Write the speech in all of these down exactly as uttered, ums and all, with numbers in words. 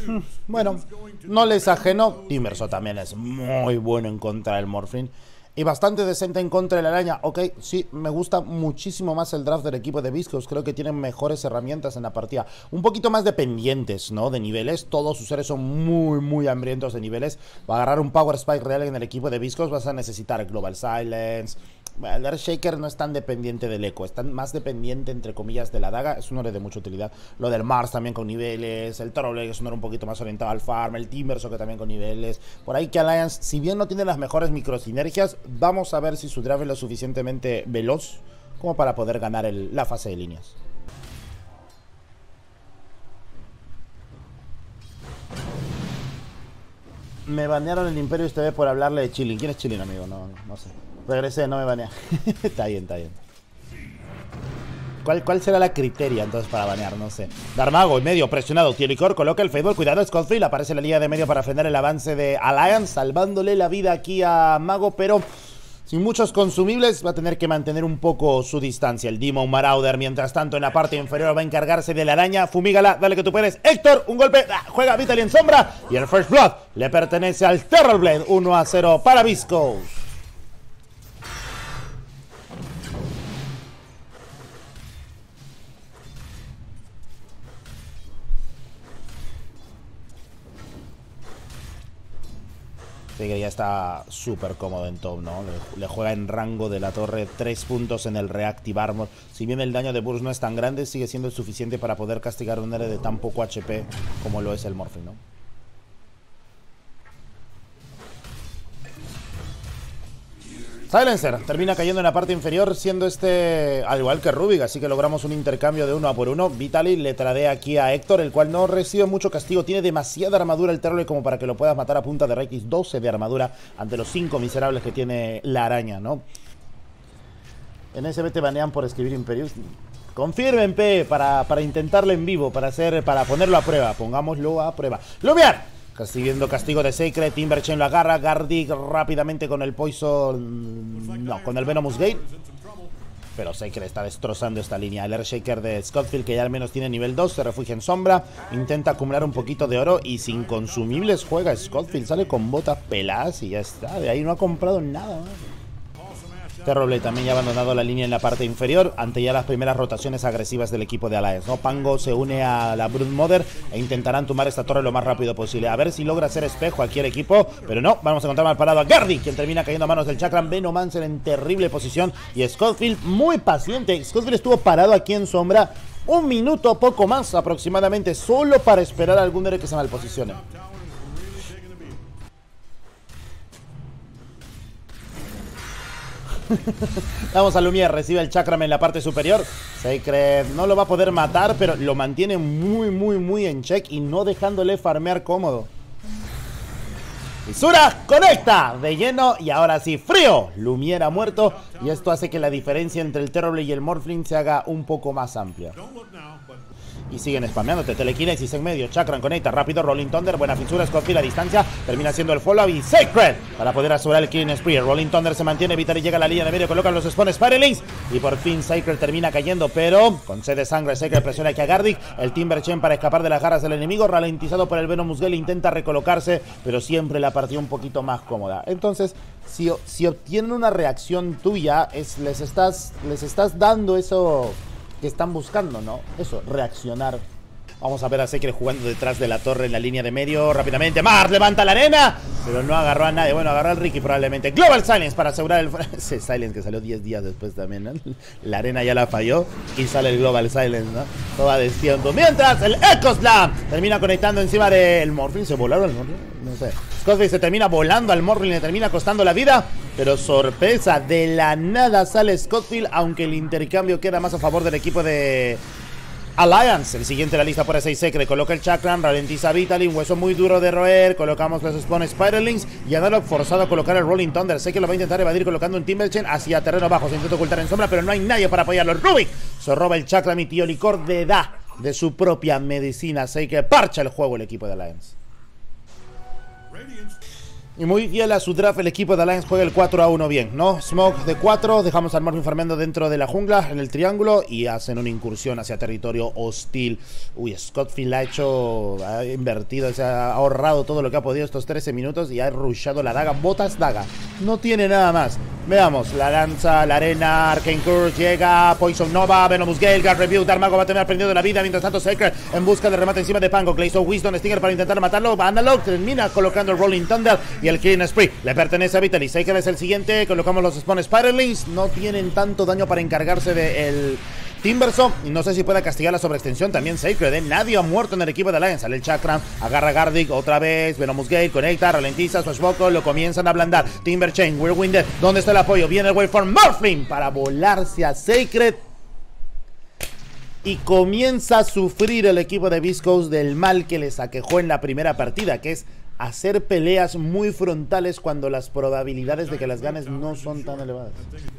Bueno, no les ajeno. Timbersaw también es muy bueno en contra del Morphling. Y bastante decente en contra de la araña. Ok, sí, me gusta muchísimo más el draft del equipo de Viscos. Creo que tienen mejores herramientas en la partida. Un poquito más dependientes, ¿no? De niveles. Todos sus seres son muy, muy hambrientos de niveles. Para agarrar un Power Spike real en el equipo de Viscos vas a necesitar Global Silence. Bueno, el Earthshaker no es tan dependiente del eco, es tan más dependiente, entre comillas, de la daga. Es un ore de mucha utilidad. Lo del Mars también con niveles. El Torroblade es un ore un poquito más orientado al farm. El Timbersaw que también con niveles. Por ahí que Alliance, si bien no tiene las mejores microsinergias, vamos a ver si su draft es lo suficientemente veloz como para poder ganar el, la fase de líneas. Me banearon el Imperius T V por hablarle de Chilling. ¿Quién es Chilling, amigo? No, no sé. Regresé, no me banea. Está bien, está bien. ¿Cuál, ¿Cuál será la criteria entonces para banear? No sé. Darmago, en medio, presionado. Tielicor coloca el Facebook. Cuidado, Scottfield. Aparece en la línea de medio para frenar el avance de Alliance, salvándole la vida aquí a Mago, pero sin muchos consumibles va a tener que mantener un poco su distancia. El Demon Marauder, mientras tanto, en la parte inferior va a encargarse de la araña. Fumígala, dale que tú puedes. Héctor, un golpe. Ah, juega Vitaly en sombra. Y el First Blood le pertenece al Terrorblade. uno a cero para Viscos. Sí, que ya está súper cómodo en top, ¿no? Le, le juega en rango de la torre, tres puntos en el Reactive Armor. Si bien el daño de Burst no es tan grande, sigue siendo suficiente para poder castigar un héroe de tan poco H P como lo es el Morphling, ¿no? Silencer termina cayendo en la parte inferior, siendo este al igual que Rubik, así que logramos un intercambio de uno a por uno. Vitaly le tradea aquí a Héctor, el cual no recibe mucho castigo. Tiene demasiada armadura el Terrorblade como para que lo puedas matar a punta de Raikis. doce de armadura ante los cinco miserables que tiene la araña, ¿no? En S B te banean por escribir Imperius. Confirmen, P, para, para intentarlo en vivo, para hacer, para ponerlo a prueba. Pongámoslo a prueba. ¡Lumiar! Siguiendo castigo de Sacred, Timberchain lo agarra, Gardig rápidamente con el Poison, no, con el Venomous Gate. Pero Sacred está destrozando esta línea. El Earthshaker de Scottfield, que ya al menos tiene nivel dos, se refugia en sombra, intenta acumular un poquito de oro y sin consumibles juega Scottfield. Sale con botas peladas y ya está, de ahí no ha comprado nada más. Terrorblade también ya ha abandonado la línea en la parte inferior ante ya las primeras rotaciones agresivas del equipo de Alliance, ¿no? Pango se une a la Broodmother e intentarán tumbar esta torre lo más rápido posible. A ver si logra hacer espejo aquí el equipo, pero no, vamos a encontrar mal parado a Gardy, quien termina cayendo a manos del Chakram. Venomancer en terrible posición y Scottfield muy paciente. Scottfield estuvo parado aquí en sombra un minuto, poco más aproximadamente, solo para esperar a algún héroe que se malposicione. Vamos a Lumiere, recibe el Chakram en la parte superior. Sacred no lo va a poder matar, pero lo mantiene muy, muy, muy en check y no dejándole farmear cómodo. Fisura conecta de lleno y ahora sí, frío. Lumiere ha muerto y esto hace que la diferencia entre el Terrorblade y el Morphling se haga un poco más amplia. Y siguen spameándote, telequinesis en medio, Chakram conecta, rápido, Rolling Thunder, buena fisura, Scottfield a distancia, termina haciendo el follow y Sacred para poder asegurar el Killing Spree. Rolling Thunder se mantiene, Vitaly llega a la línea de medio, colocan los Spawn Spirelinks y por fin Sacred termina cayendo, pero con sed de sangre, Sacred presiona aquí a Gardig, el Timberchain para escapar de las garras del enemigo, ralentizado por el Venomous Gale, intenta recolocarse, pero siempre la partida un poquito más cómoda. Entonces, si, si obtienen una reacción tuya, es, les, estás, les estás dando eso que están buscando, ¿no? Eso, reaccionar. Vamos a ver a Sacred jugando detrás de la torre en la línea de medio. Rápidamente, Mars levanta la arena, pero no agarró a nadie. Bueno, agarró al Ricky probablemente. Global Silence para asegurar el... Ese Silence que salió diez días después también, ¿no? La arena ya la falló y sale el Global Silence, ¿no? Todo a destiempo. Mientras, el Echo Slam termina conectando encima del Morphling. ¿Se volaron el Morphling? No sé. Scottfield se termina volando al Morphling, le termina costando la vida. Pero sorpresa, de la nada sale Scottfield, aunque el intercambio queda más a favor del equipo de Alliance. El siguiente de la lista por seis Sacred coloca el Chakram, ralentiza a Vitaly, un hueso muy duro de roer, colocamos los Spawn Spirelinks y a Darlock forzado a colocar el Rolling Thunder. Sé que lo va a intentar evadir colocando un Timberchain hacia terreno bajo, se intenta ocultar en sombra, pero no hay nadie para apoyarlo. Rubik se roba el Chakram y tío Licor de da de su propia medicina. Sacred parcha el juego el equipo de Alliance. Y muy fiel a su draft, el equipo de Alliance juega el cuatro a uno bien, ¿no? Smoke de cuatro, dejamos al Morphin farmeando dentro de la jungla, en el triángulo, y hacen una incursión hacia territorio hostil. Uy, Scottfield ha hecho, ha invertido, se ha ahorrado todo lo que ha podido estos trece minutos y ha rushado la daga. Botas daga, no tiene nada más. Veamos, la lanza, la arena, Arcane Curse, llega, Poison Nova, Venomous Gale, Guard Review, Darmago va a terminar perdiendo la vida, mientras tanto Sacred en busca de remate encima de Pango, Glaze of Wisdom, Stinger para intentar matarlo, Analog termina colocando el Rolling Thunder y el Killing Spree le pertenece a Vitaly. Sacred es el siguiente, colocamos los Spawn Spiralings, no tienen tanto daño para encargarse del Timbersaw, y no sé si pueda castigar la sobreextensión también Sacred, ¿eh? Nadie ha muerto en el equipo de Alliance. Sale el Chakram, agarra a Gardic otra vez, Venomous Gate, conecta, ralentiza, Swashbuckle, lo comienzan a ablandar. Timber Chain, Whirlwind Death, ¿dónde está el apoyo? Viene el Waveform Morphling para volarse a Sacred. Y comienza a sufrir el equipo de Viscos del mal que les aquejó en la primera partida, que es hacer peleas muy frontales cuando las probabilidades de que las ganes no son tan elevadas.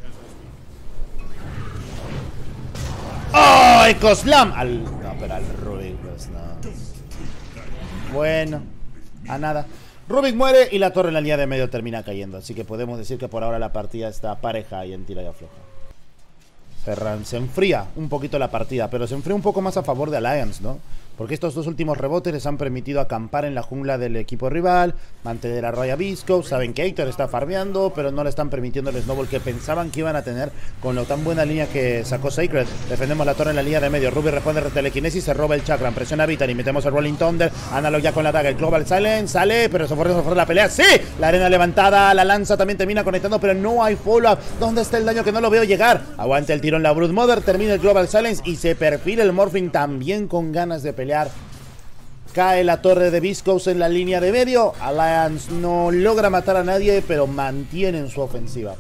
¡Oh! ¡Ecoslam! Al... No, pero al Rubik, pues no. Bueno, a nada. Rubik muere y la torre en la línea de medio termina cayendo. Así que podemos decir que por ahora la partida está pareja y en tira y afloja. Ferran se enfría un poquito la partida, pero se enfría un poco más a favor de Alliance, ¿no? Porque estos dos últimos rebotes les han permitido acampar en la jungla del equipo rival, mantener a Roya Visco. Saben que Héctor está farmeando, pero no le están permitiendo el snowball que pensaban que iban a tener con la tan buena línea que sacó Sacred. Defendemos la torre en la línea de medio. Ruby responde telequinesis, se roba el chakra, presiona a Vitaly, metemos el Rolling Thunder, Analog ya con la daga, el Global Silence, sale, pero se fue a la pelea. ¡Sí! La arena levantada, la lanza también termina conectando, pero no hay follow-up. ¿Dónde está el daño que no lo veo llegar? Aguanta el tirón la Broodmother, termina el Global Silence y se perfila el Morphing también con ganas de pelear. Cae la torre de Viscos en la línea de medio. Alliance no logra matar a nadie, pero mantienen su ofensiva.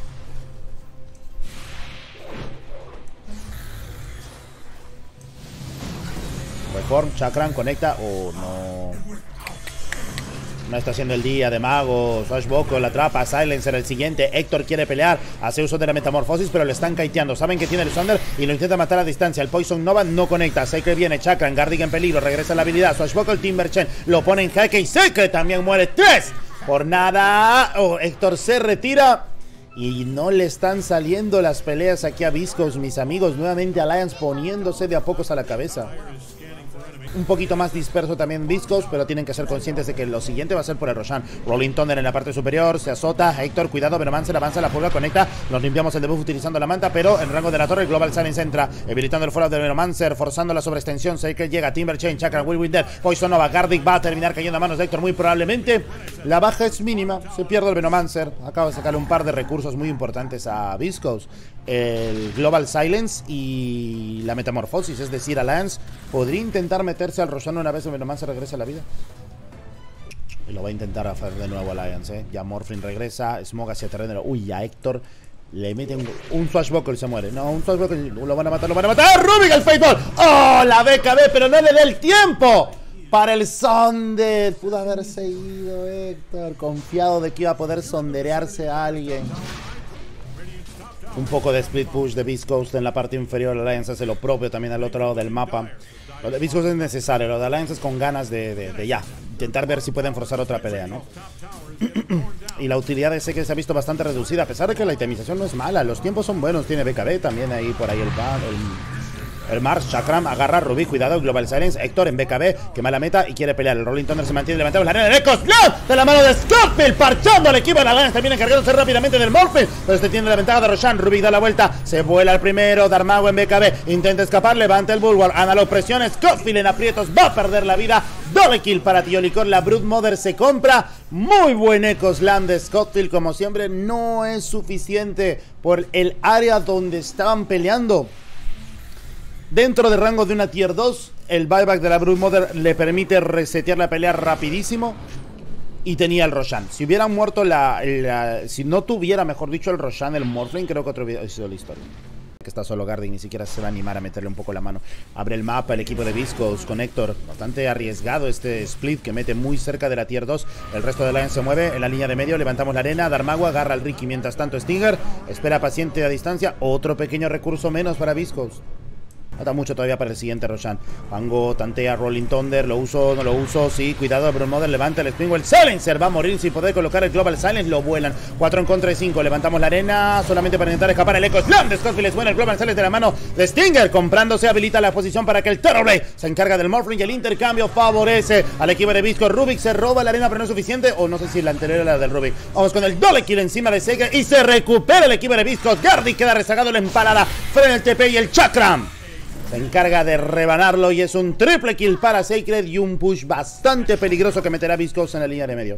Reform, Chakram conecta. Oh, no. No está haciendo el día de mago. Swashbuckle la atrapa. Silencer el siguiente. Héctor quiere pelear. Hace uso de la metamorfosis, pero le están kiteando. Saben que tiene el Thunder y lo intenta matar a distancia. El Poison Nova no conecta. Sacred viene. Chakram. Gardic en peligro. Regresa la habilidad. Swashbuckle, Timberchain lo pone en jaque y Sacred también muere. ¡Tres! Por nada. Oh, Héctor se retira. Y no le están saliendo las peleas aquí a Viscos, mis amigos. Nuevamente Alliance poniéndose de a pocos a la cabeza. Un poquito más disperso también Viscos, pero tienen que ser conscientes de que lo siguiente va a ser por el Roshan. Rolling Thunder en la parte superior, se azota. Héctor, cuidado, Venomancer avanza, la pulga conecta. Nos limpiamos el debuff utilizando la manta, pero en rango de la torre, el Global Silence entra, habilitando el fallout de Venomancer, forzando la sobreextensión. Sacred llega, Timber Chain, Chakra, Whirlwind Death, Poison Nova, Gardic va a terminar cayendo a manos de Héctor muy probablemente. La baja es mínima, se pierde el Venomancer. Acaba de sacarle un par de recursos muy importantes a Viscos. El Global Silence y la metamorfosis, es decir, Alliance podría intentar meterse al Roshan una vez el Venomancer regrese a la vida. Y lo va a intentar hacer de nuevo Alliance, ¿eh? Ya Morphling regresa, Smog hacia terreno. Uy, a Héctor le meten un Swashbuckle y se muere. No, un Swashbuckle, lo van a matar, lo van a matar. ¡Rubik el Fateball! ¡Oh, la B K B! Pero no le dé el tiempo para el Sonde. Pudo haberse ido Héctor, confiado de que iba a poder sonderearse a alguien. Un poco de split push de Viscos en la parte inferior. Alliance hace lo propio también al otro lado del mapa. Lo de Viscos es necesario, lo de Alliance es con ganas de, de, de ya intentar ver si pueden forzar otra pelea, ¿no? Y la utilidad de Sacred se ha visto bastante reducida, a pesar de que la itemización no es mala. Los tiempos son buenos, tiene B K B también ahí por ahí el pan, el... El Mars, Chakram, agarra a Rubik, cuidado, Global Silence, Héctor en B K B, quema la meta y quiere pelear. El Rolling Thunder se mantiene levantado en la arena de Ecoslam, de la mano de Scottfield, parchando al equipo de la Alliance, también encargándose rápidamente del Morphing, pero este tiene la ventaja de Roshan. Rubik da la vuelta, se vuela al primero, Darmago en B K B, intenta escapar, levanta el Bulwark, Analog presiona, Scottfield en aprietos, va a perder la vida, doble kill para Tiolicor, la Broodmother se compra, muy buen Ecoslam de Scottfield, como siempre, no es suficiente por el área donde estaban peleando. Dentro de rango de una tier dos, el buyback de la Broodmother le permite resetear la pelea rapidísimo. Y tenía el Roshan. Si hubiera muerto la, la... Si no tuviera, mejor dicho, el Roshan, el Morphling, creo que otro hubiera sido la historia. Que está solo Gardic, ni siquiera se va a animar a meterle un poco la mano. Abre el mapa el equipo de Viscos con Héctor. Bastante arriesgado este split que mete muy cerca de la tier dos. El resto de la Alliance se mueve en la línea de medio. Levantamos la arena. Darmago agarra al Ricky. Mientras tanto Stinger espera paciente a distancia. Otro pequeño recurso menos para Viscos. Falta mucho todavía para el siguiente Roshan. Pango tantea Rolling Thunder. Lo uso, no lo uso. Sí, cuidado. Brown Model levanta el Springwell. Silencer va a morir sin poder colocar el Global Silence. Lo vuelan. cuatro en contra de cinco. Levantamos la arena solamente para intentar escapar el Echo Slam de Scottfield. Es bueno el Global Silence de la mano de Stinger. Comprándose habilita la posición para que el Terrorblade se encarga del Morphling y el intercambio favorece al equipo de Visco. Rubik se roba la arena pero no es suficiente. O no sé si la anterior era la del Rubik. Vamos con el doble kill encima de Sega y se recupera el equipo de Visco. Gardy queda rezagado la empalada. Frena el T P y el Chakram se encarga de rebanarlo y es un triple kill para Sacred y un push bastante peligroso que meterá a Viscos en la línea de medio.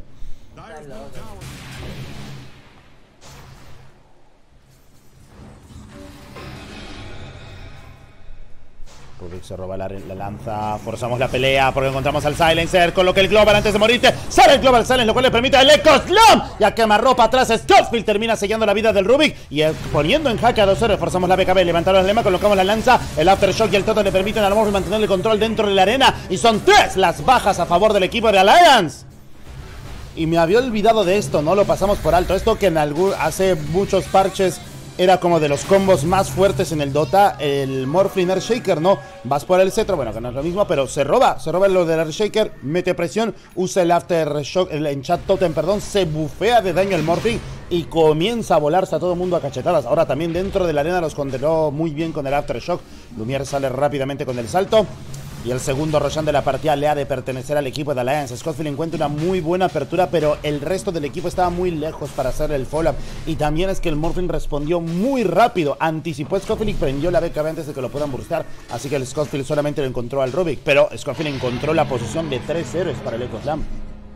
Rubik se roba la, la lanza, forzamos la pelea porque encontramos al Silencer, con lo que el Global antes de morirte, sale el Global Silence, lo cual le permite al Echo Slam, y a quemarropa atrás Scottfield termina sellando la vida del Rubik y eh, poniendo en jaque a dos cero, forzamos la B K B, levantamos el lema, colocamos la lanza, el Aftershock y el Toto le permiten al Morphin mantener el control dentro de la arena y son tres las bajas a favor del equipo de Alliance. Y me había olvidado de esto, no lo pasamos por alto, esto que en algún, hace muchos parches era como de los combos más fuertes en el Dota, el Morphling Earthshaker, ¿no? Vas por el cetro, bueno, que no es lo mismo, pero se roba, se roba lo del Earthshaker, mete presión, usa el Aftershock, el Enchant Totem, perdón, se bufea de daño el Morphling y comienza a volarse a todo el mundo a cachetadas. Ahora también dentro de la arena los controló muy bien con el Aftershock. Lumiere sale rápidamente con el salto. Y el segundo Roshan de la partida le ha de pertenecer al equipo de Alliance. Scottfield encuentra una muy buena apertura, pero el resto del equipo estaba muy lejos para hacer el follow-up. Y también es que el Morphling respondió muy rápido. Anticipó Scottfield y prendió la B K B antes de que lo puedan burstear. Así que el Scottfield solamente lo encontró al Rubik. Pero Scottfield encontró la posición de tres héroes para el Echo Slam.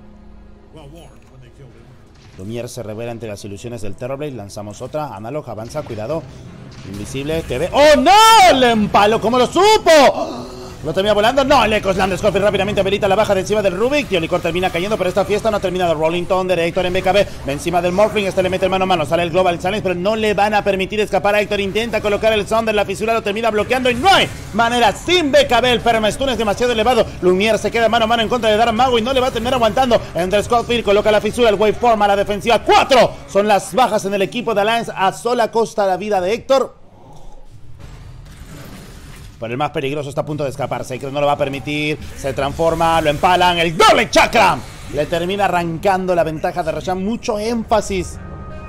Lumiere se revela ante las ilusiones del Terrorblade. Lanzamos otra. Analog avanza, cuidado. Invisible, T V. ¡Oh, no! ¡Le empaló! ¿Cómo lo supo? ¿Lo termina volando? No, el Echo Slam de Scottfield rápidamente habilita la baja de encima del Rubik. Ticor termina cayendo, pero esta fiesta no ha terminado. Rolling Thunder, Héctor en B K B, va encima del Morphling. Este le mete el mano a mano, sale el Global Challenge, pero no le van a permitir escapar a Héctor. Intenta colocar el Thunder, la fisura lo termina bloqueando y no hay manera. Sin B K B, el permastun es demasiado elevado. Lumiere se queda mano a mano en contra de Dark Mago y no le va a terminar aguantando. Entre Scottfield coloca la fisura, el Waveform a la defensiva. Cuatro son las bajas en el equipo de Alliance a sola costa la vida de Héctor. Pero el más peligroso está a punto de escapar. Sacred no lo va a permitir. Se transforma, lo empalan. El doble Chakram le termina arrancando la ventaja de Roshan. Mucho énfasis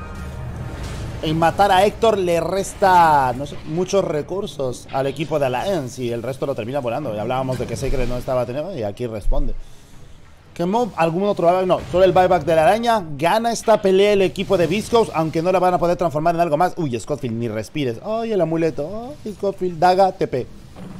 en matar a Héctor le resta, no sé, muchos recursos al equipo de Alliance y el resto lo termina volando. Ya hablábamos de que Sacred no estaba teniendo y aquí responde. ¿Quemó algún otro buyback? No, solo el buyback de la araña. Gana esta pelea el equipo de Viscos, aunque no la van a poder transformar en algo más. Uy, Scottfield, ni respires. Ay, el amuleto. Ay, Scottfield, daga, T P.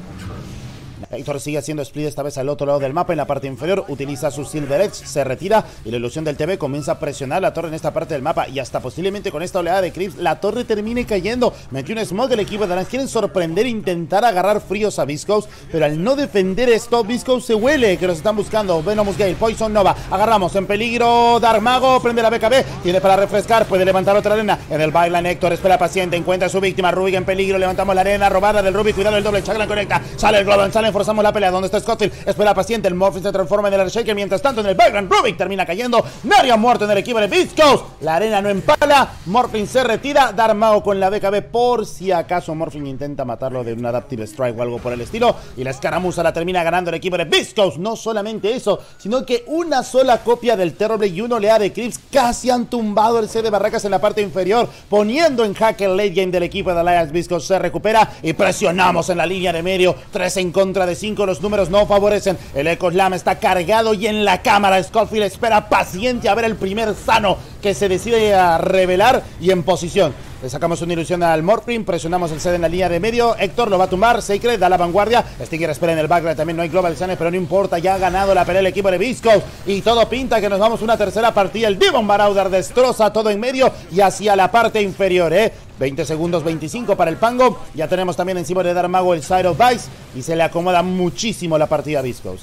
Héctor sigue haciendo split esta vez al otro lado del mapa en la parte inferior, utiliza su Silver Edge, se retira y la ilusión del T V comienza a presionar la torre en esta parte del mapa y hasta posiblemente con esta oleada de creeps la torre termine cayendo. Metió un smoke el equipo de Alliance, quieren sorprender e intentar agarrar fríos a Viscos, pero al no defender esto, Viscos se huele que los están buscando. Venomous Gale, Poison Nova, agarramos en peligro Dark Mago, prende la B K B, tiene para refrescar, puede levantar otra arena en el byline. Héctor espera paciente, encuentra a su víctima, Rubik en peligro, levantamos la arena, robada del Rubik, cuidado el doble Chakram conecta, sale el Global, sale, forzamos la pelea, donde está Scottfield, espera paciente, el Morphling se transforma en el Earthshaker, mientras tanto en el background Rubik termina cayendo, nadie ha muerto en el equipo de Viscos, la arena no empala, Morphling se retira, Dark Mago con la B K B por si acaso Morphling intenta matarlo de un Adaptive Strike o algo por el estilo, y la escaramuza la termina ganando el equipo de Viscos. No solamente eso, sino que una sola copia del Terrorblade y una oleada de creeps casi han tumbado el C de Barracas en la parte inferior, poniendo en jaque el late game del equipo de Alliance. Viscos se recupera y presionamos en la línea de medio, tres en contra de cinco, los números no favorecen, el Echo Slam está cargado y en la cámara Scottfield espera paciente a ver el primer sano que se decide a revelar y en posición. Le sacamos una ilusión al Morphling, presionamos el C D en la línea de medio, Héctor lo va a tumbar, Sacred da la vanguardia, Stinger espera en el backline, también no hay Global Challenge, pero no importa, ya ha ganado la pelea el equipo de Viscos y todo pinta que nos vamos a una tercera partida. El Demon Marauder destroza todo en medio y hacia la parte inferior, eh veinte segundos, veinticinco para el Pango, ya tenemos también encima de Dark Mago el Side of Vice y se le acomoda muchísimo la partida a Viscos.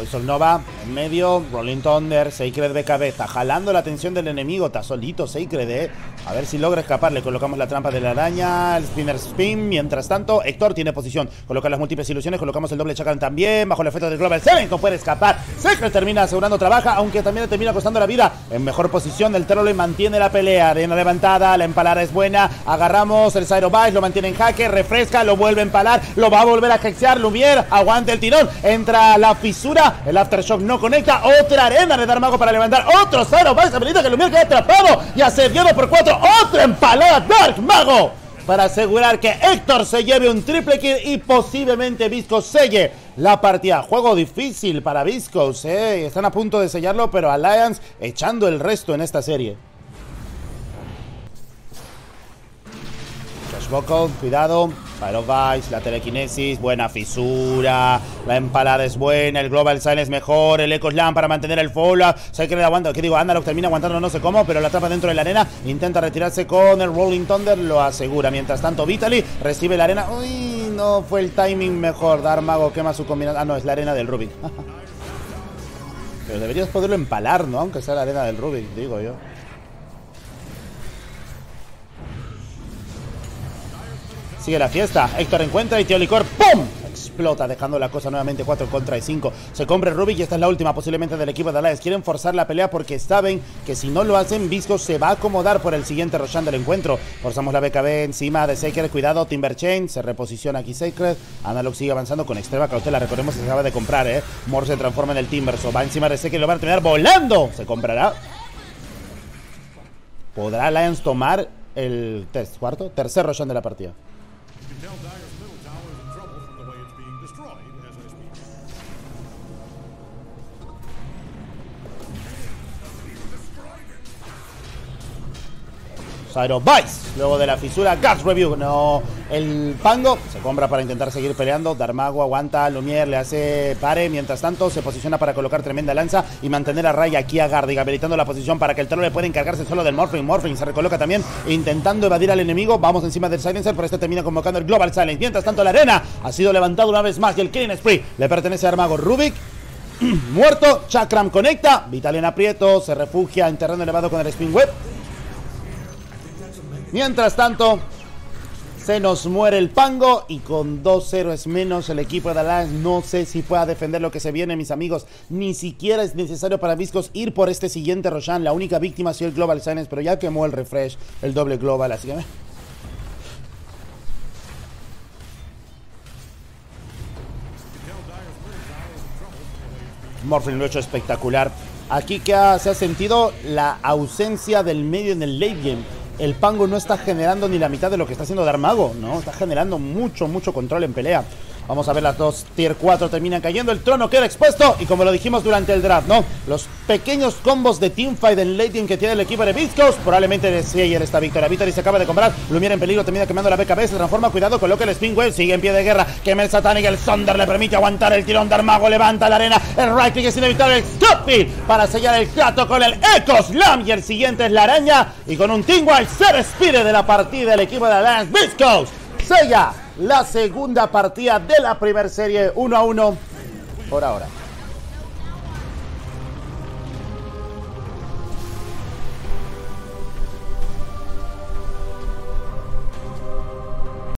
Poison Nova en medio, Rolling Thunder, Sacred B K B, está jalando la atención del enemigo, está solito Sacred, eh. A ver si logra escapar, le colocamos la trampa de la araña, el Spinner Spin, mientras tanto, Héctor tiene posición, coloca las múltiples ilusiones, colocamos el doble Chacal también, bajo el efecto del Global Silence, no puede escapar, Sacred termina asegurando trabaja, aunque también le termina costando la vida, en mejor posición, el Terrorblade mantiene la pelea, arena levantada, la empalada es buena, agarramos el Cyro Vice, lo mantiene en jaque, refresca, lo vuelve a empalar, lo va a volver a hexear, Lumiere, aguanta el tirón, entra la fisura, el Aftershock no conecta, otra arena de Dark Mago para levantar, otro Cyro Vice, habilita que Lumiere queda atrapado y asediado por cuatro, otra empalada Dark Mago para asegurar que Héctor se lleve un triple kill y posiblemente Viscos selle la partida. Juego difícil para Viscos, eh. Están a punto de sellarlo, pero Alliance echando el resto en esta serie. Josh Buckle, cuidado. Cyro Vice, la telequinesis, buena fisura, la empalada es buena, el Global Silence es mejor, el Echo Slam para mantener el follow, sé que le aguanta, que digo, Andalok termina aguantando no sé cómo, pero la atrapa dentro de la arena, intenta retirarse con el Rolling Thunder, lo asegura, mientras tanto Vitaly recibe la arena, uy, no fue el timing mejor, Dark Mago quema su combinación, ah no, es la arena del Rubik, pero deberías poderlo empalar, ¿no? Aunque sea la arena del Rubik, digo yo. Sigue la fiesta, Héctor encuentra y Tío Licor ¡pum! Explota, dejando la cosa nuevamente cuatro contra cinco. Se compra el Rubik y esta es la última posiblemente del equipo de Alliance. Quieren forzar la pelea porque saben que si no lo hacen, Viscos se va a acomodar por el siguiente Roshan del encuentro. Forzamos la B K B encima de Sacred, cuidado, Timber Chain, se reposiciona aquí Sacred. Andalok sigue avanzando con extrema cautela, recordemos que se acaba de comprar, eh. Mor se transforma en el Timberso, va encima de Sacred y lo van a terminar volando. Se comprará. ¿Podrá Alliance tomar el test, cuarto? Tercer Roshan de la partida. Cyro Vice, luego de la fisura, Gas Review, no, el Pango se compra para intentar seguir peleando, Dark Mago aguanta, Lumiere le hace pare, mientras tanto se posiciona para colocar tremenda lanza y mantener a raya aquí a Gardig, habilitando la posición para que el Terror le pueda encargarse solo del Morphling, Morphling se recoloca también, intentando evadir al enemigo, vamos encima del Silencer, pero este termina convocando el Global Silence, mientras tanto la arena ha sido levantada una vez más y el Killing Spree le pertenece a Dark Mago, Rubik, muerto, Chakram conecta, Vital en aprieto, se refugia en terreno elevado con el Spin Web. Mientras tanto, se nos muere el Pango y con dos héroes menos el equipo de Alliance no sé si pueda defender lo que se viene, mis amigos. Ni siquiera es necesario para Viscos ir por este siguiente Roshan. La única víctima ha sido el Global Silence, pero ya quemó el refresh, el doble Global, así que... Morphling lo ha hecho espectacular. Aquí que ha, se ha sentido la ausencia del medio en el late game. El Pango no está generando ni la mitad de lo que está haciendo Dark Mago, ¿no? Está generando mucho, mucho control en pelea. Vamos a ver, las dos tier cuatro terminan cayendo, el trono queda expuesto y como lo dijimos durante el draft, ¿no? Los pequeños combos de teamfight en late game que tiene el equipo de Viscos probablemente deseen esta victoria. Vitaly se acaba de comprar, Lumiere en peligro, termina quemando la B K B, se transforma, cuidado, coloca el Spin Wave, sigue en pie de guerra, quema el Satanic, el Thunder le permite aguantar el tirón, Dark Mago levanta la arena, el right click es inevitable, el Stupid para sellar el trato con el Echo Slam y el siguiente es la araña y con un Team Wild se respire de la partida el equipo de Alliance. Viscos sella la segunda partida de la primera serie uno a uno por ahora.